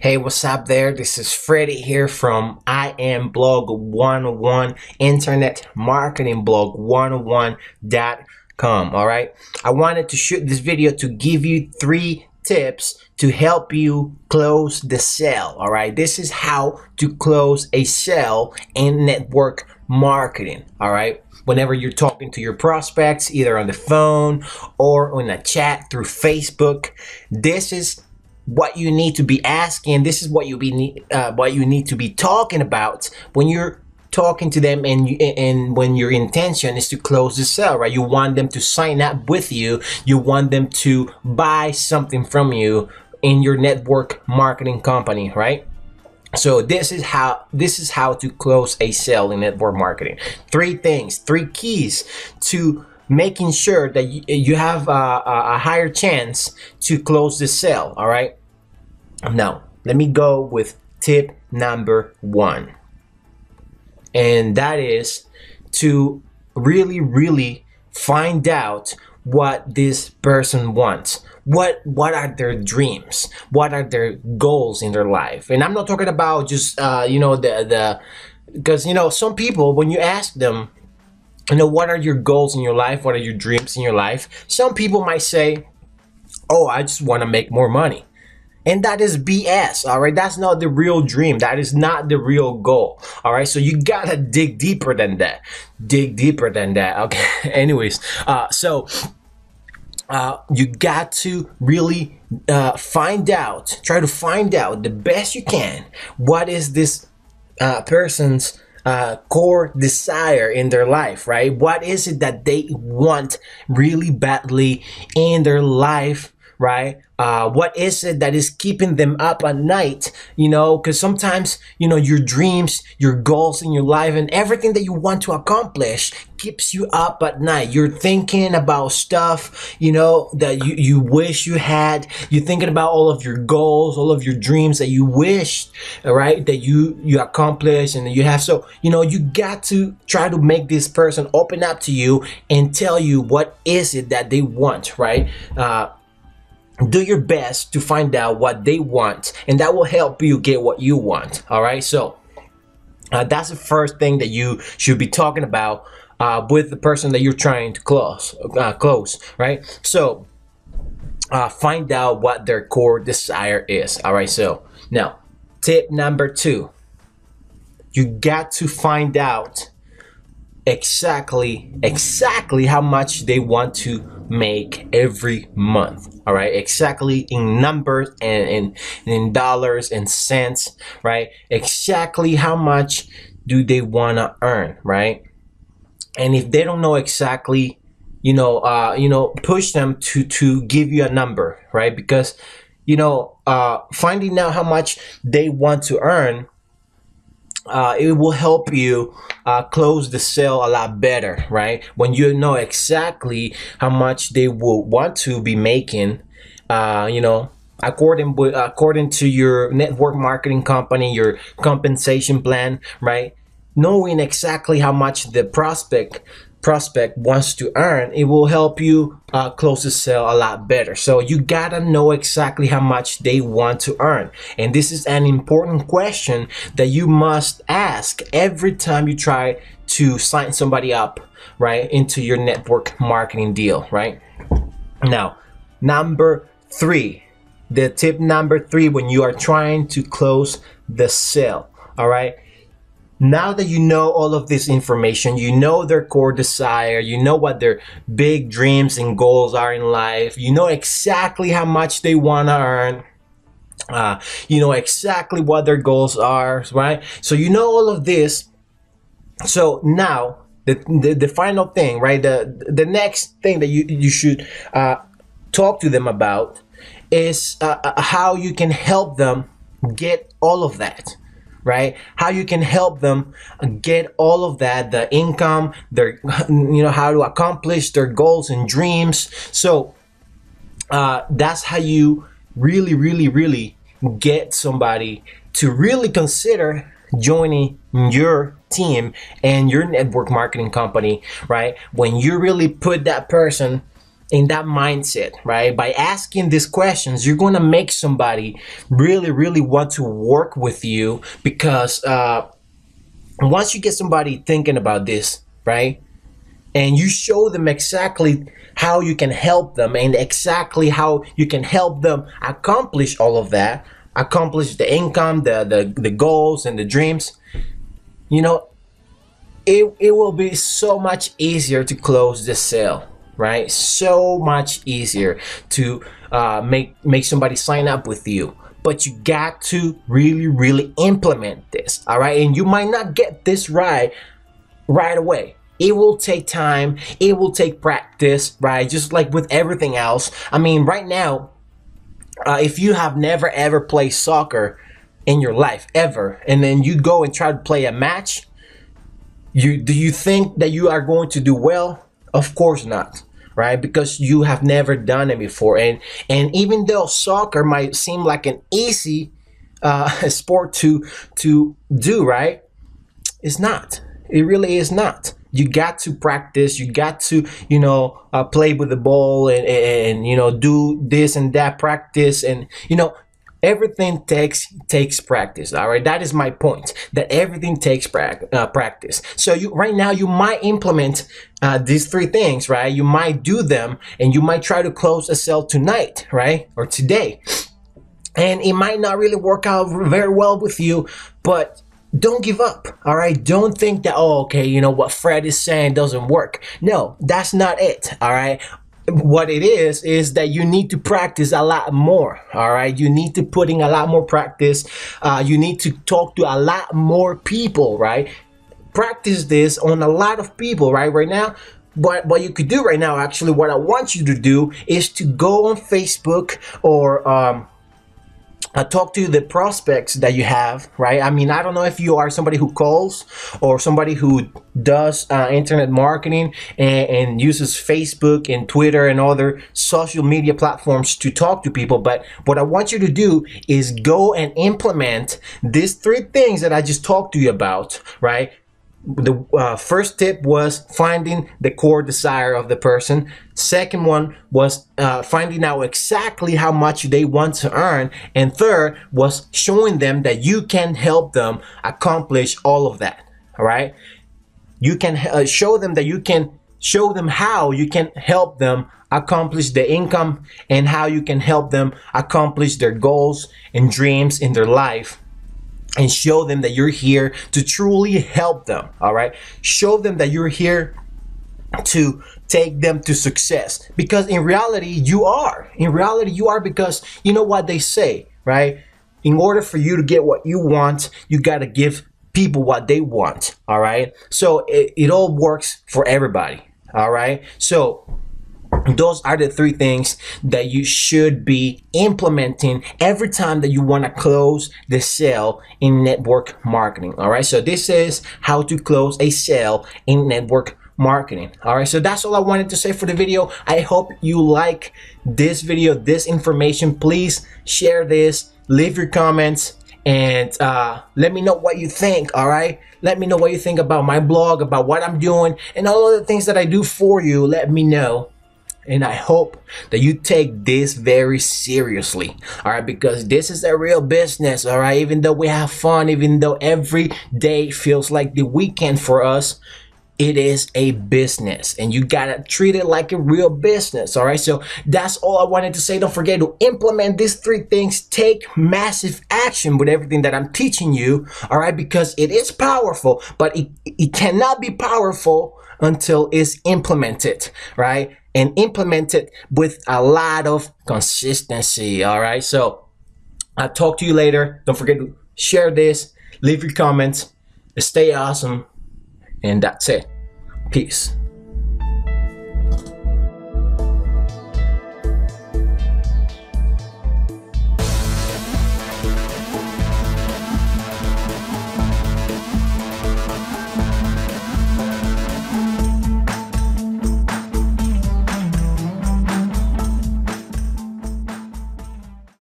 Hey, what's up there? This is Freddie here from I Am Blog 101, Internet Marketing Blog 101.com. All right. I wanted to shoot this video to give you 3 tips to help you close the sale. All right. This is how to close a sale in network marketing. All right. Whenever you're talking to your prospects, either on the phone or in a chat through Facebook, this is what you need to be asking. This is what you need to be talking about when you're talking to them, and when your intention is to close the sale, right? You want them to sign up with you. You want them to buy something from you in your network marketing company, right? So this is how to close a sale in network marketing. 3 keys to making sure that you have a higher chance to close the sale. All right. Now, let me go with tip number 1. And that is to really find out what this person wants. What are their dreams? What are their goals in their life? And I'm not talking about just because some people, when you ask them, what are your goals in your life? What are your dreams in your life? Some people might say, oh, I just want to make more money. And that is BS, all right? That's not the real dream. That is not the real goal, all right? So you gotta dig deeper than that. Okay, anyways, you got to really try to find out the best you can what is this person's core desire in their life, right? What is it that they want really badly in their life, right? What is it that is keeping them up at night? Because sometimes, your dreams, your goals in your life, and everything that you want to accomplish keeps you up at night. You're thinking about stuff, that you wish you had. You're thinking about all of your goals, all of your dreams that you wished, right, that you accomplished and that you have. So, you got to try to make this person open up to you and tell you what is it that they want, right? Do your best to find out what they want, and that will help you get what you want. All right. So that's the first thing that you should be talking about with the person that you're trying to close, right? So find out what their core desire is. All right. So now, tip number 2, you got to find out exactly how much they want to make every month. All right, exactly in numbers and in dollars and cents, right? Exactly how much do they want to earn, right? And if they don't know exactly, push them to give you a number, right? Because finding out how much they want to earn, it will help you close the sale a lot better, right? When you know exactly how much they will want to be making, according to your network marketing company, your compensation plan, right? Knowing exactly how much the prospect wants to earn, it will help you close the sale a lot better. So you gotta know exactly how much they want to earn, and this is an important question that you must ask every time you try to sign somebody up, right, into your network marketing deal, right? Now, the tip number 3 when you are trying to close the sale, all right? Now that you know all of this information, you know their core desire, you know what their big dreams and goals are in life, you know exactly how much they want to earn, you know exactly what their goals are, right? So you know all of this. So now the final thing, right? The next thing that you should talk to them about is how you can help them get all of that. Right? How you can help them get all of that, the income, their, how to accomplish their goals and dreams. So that's how you really get somebody to really consider joining your team and your network marketing company, right? When you really put that person in that mindset, right? By asking these questions, you're going to make somebody really, really want to work with you, because once you get somebody thinking about this, right? And you show them exactly how you can help them, and exactly how you can help them accomplish all of that, accomplish the income, the goals and the dreams, you know, it will be so much easier to close the sale, right? So much easier to make somebody sign up with you. But you got to really, really implement this, all right? And you might not get this right away. It will take time. It will take practice, right? Just like with everything else. I mean, right now, if you have never ever played soccer in your life ever, and then you go and try to play a match, do you think that you are going to do well? Of course not, right? Because you have never done it before. And even though soccer might seem like an easy sport to do, right? It's not. It really is not. You got to practice. You got to, play with the ball, and do this and that, practice, and everything takes practice. All right, that is my point. That everything takes practice. So right now you might implement these three things, right? You might do them, and you might try to close a sale tonight, right, or today, and it might not really work out very well with you, but don't give up. All right, don't think that, oh, okay, what Fred is saying doesn't work. No, that's not it. All right, what it is that you need to practice a lot more. All right, you need to put in a lot more practice. You need to talk to a lot more people, right? Practice this on a lot of people, right now. But what you could do right now, actually, what I want you to do is to go on Facebook, or talk to the prospects that you have, right? I mean, I don't know if you are somebody who calls, or somebody who does internet marketing and uses Facebook and Twitter and other social media platforms to talk to people. But what I want you to do is go and implement these three things that I just talked to you about, right? The first tip was finding the core desire of the person. Second one was finding out exactly how much they want to earn. And third was showing them that you can help them accomplish all of that. All right. You can show them that you can show them how you can help them accomplish the income, and how you can help them accomplish their goals and dreams in their life. And show them that you're here to truly help them. All right. Show them that you're here to take them to success. Because in reality, you are. In reality, you are, because you know what they say, right? In order for you to get what you want, you got to give people what they want. All right. So it all works for everybody. All right. So those are the three things that you should be implementing every time that you want to close the sale in network marketing. All right. So this is how to close a sale in network marketing. All right. So that's all I wanted to say for the video. I hope you like this video, this information. Please share this, leave your comments, and let me know what you think. All right. Let me know what you think about my blog, about what I'm doing, and all of the things that I do for you. Let me know. And I hope that you take this very seriously, all right? Because this is a real business, all right? Even though we have fun, even though every day feels like the weekend for us, it is a business, and you gotta treat it like a real business, all right? So that's all I wanted to say. Don't forget to implement these three things. Take massive action with everything that I'm teaching you, all right? Because it is powerful, but it cannot be powerful until it's implemented, right? And implement it with a lot of consistency. All right. So I'll talk to you later. Don't forget to share this, leave your comments, stay awesome. And that's it. Peace.